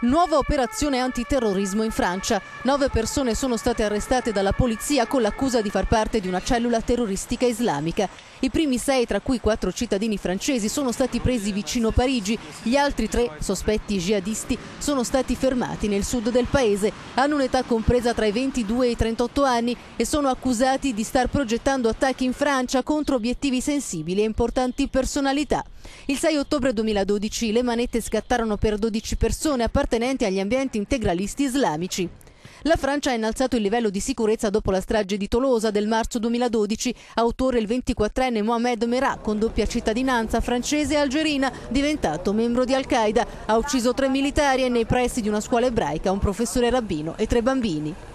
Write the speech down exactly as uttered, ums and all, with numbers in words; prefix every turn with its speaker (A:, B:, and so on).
A: Nuova operazione antiterrorismo in Francia. Nove persone sono state arrestate dalla polizia con l'accusa di far parte di una cellula terroristica islamica. I primi sei, tra cui quattro cittadini francesi, sono stati presi vicino Parigi. Gli altri tre, sospetti jihadisti, sono stati fermati nel sud del paese. Hanno un'età compresa tra i ventidue e i trentotto anni e sono accusati di star progettando attacchi in Francia contro obiettivi sensibili e importanti personalità. Il sei ottobre duemiladodici le manette scattarono per dodici persone appartenenti agli ambienti integralisti islamici. La Francia ha innalzato il livello di sicurezza dopo la strage di Tolosa del marzo duemiladodici. Autore il ventiquattrenne Mohamed Merah, con doppia cittadinanza francese e algerina, diventato membro di Al-Qaeda. Ha ucciso tre militari e nei pressi di una scuola ebraica un professore rabbino e tre bambini.